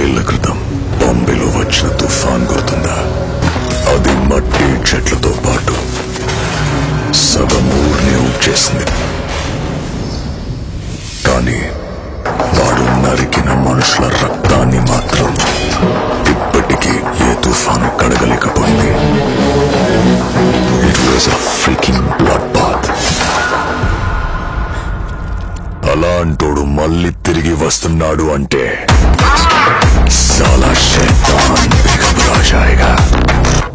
100 ఏళ్ల క్రితం బాంబేలో వచ్చిన తుఫాన్ గుర్తుందా? అది మట్టి చెట్లతో పాటు సగం ఊరిని ఊడ్చేసింది. కానీ వాడు నరికిన మనుషుల రక్తాన్ని మాత్రం ఇప్పటికీ ఏ తుఫాను కడగలేకపోయింది. It was a freaking bloodbath. అలాంటోడు మళ్ళీ తిరిగి వస్తున్నాడు అంటే సాలా శైతాన్ బిగబరా జాయేగా.